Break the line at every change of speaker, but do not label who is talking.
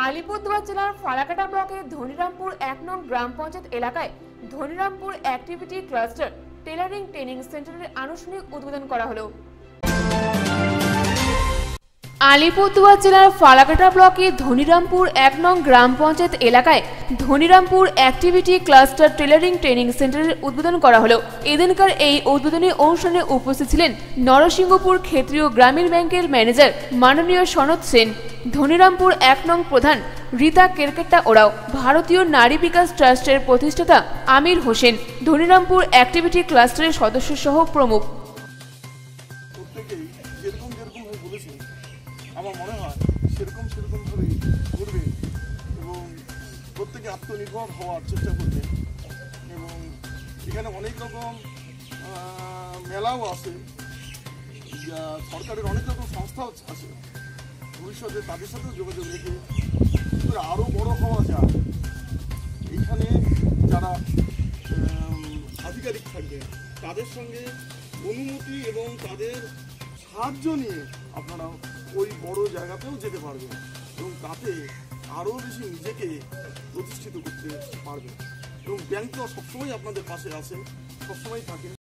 আলিপুরদুয়ার জেলার ফালাকাটা ব্লকের ধনিরামপুর ১ নং গ্রাম পঞ্চায়েত এলাকায় Dhanirampur activity cluster tailoring training সেন্টারের আনুষ্ঠানিক উদ্বোধন করা হলো। আলিপুরদুয়ার জেলার ফালাকাটা ব্লকের ধনিরামপুর ১ নং গ্রাম পঞ্চায়েত এলাকায় Dhanirampur activity cluster tailoring training সেন্টারের উদ্বোধন করা হলো। এদিনকার এই উদ্বোধনী অনুষ্ঠানে উপস্থিত ছিলেন নরসিংহপুর ক্ষেত্রীয় গ্রামীণ ব্যাংকের ম্যানেজার মাননীয় সনদ সেন, ধনিরামপুর ১ নং প্রধান রীতা কেরকেট্টা ওরাও, ভারতীয় নারী বিকাশ ট্রাস্টের প্রতিষ্ঠাতা আমির হোসেন, ধনিরামপুর অ্যাক্টিভিটি ক্লাস্টারের সদস্য সহ প্রমুখ।
আমার মনে হয় সেরকম ভাবে করবে এবং প্রত্যেকে আত্মনির্ভর হওয়ার চেষ্টা করবে এবং এখানে অনেক রকম মেলাও আছে, সরকারের অনেক রকম সংস্থাও আছে। ভবিষ্যতে তাদের সাথেও যোগাযোগ রেখে আরও বড় হওয়া যায়। এইখানে যারা আধিকারিক থাকবে তাদের সঙ্গে অনুমতি এবং তাদের সাহায্য নিয়ে আপনারা ওই বড় জায়গাতেও যেতে পারবেন এবং তাতে আরও বেশি নিজেকে প্রতিষ্ঠিত করতে পারবেন এবং ব্যাংক তো সবসময় আপনাদের পাশে আছে, সবসময় থাকে।